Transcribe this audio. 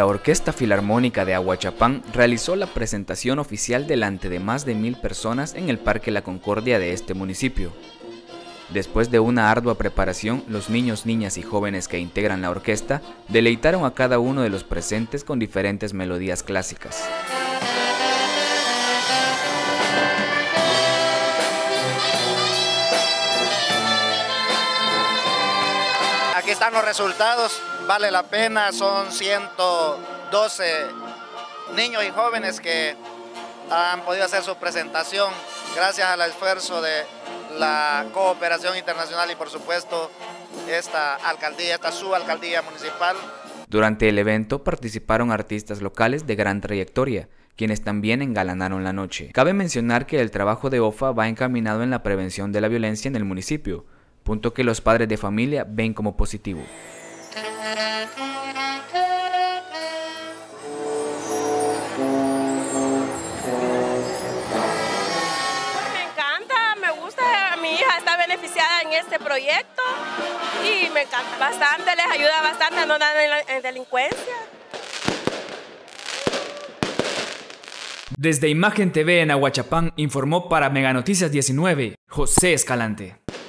La Orquesta Filarmónica de Ahuachapán realizó la presentación oficial delante de más de 1000 personas en el Parque La Concordia de este municipio. Después de una ardua preparación, los niños, niñas y jóvenes que integran la orquesta deleitaron a cada uno de los presentes con diferentes melodías clásicas. Aquí están los resultados, vale la pena, son 112 niños y jóvenes que han podido hacer su presentación gracias al esfuerzo de la cooperación internacional y por supuesto esta subalcaldía municipal. Durante el evento participaron artistas locales de gran trayectoria, quienes también engalanaron la noche. Cabe mencionar que el trabajo de OFA va encaminado en la prevención de la violencia en el municipio, punto que los padres de familia ven como positivo. Me encanta, me gusta, mi hija está beneficiada en este proyecto y me encanta bastante, les ayuda bastante a no andar en delincuencia. Desde Imagen TV en Ahuachapán informó para Mega Noticias 19, José Escalante.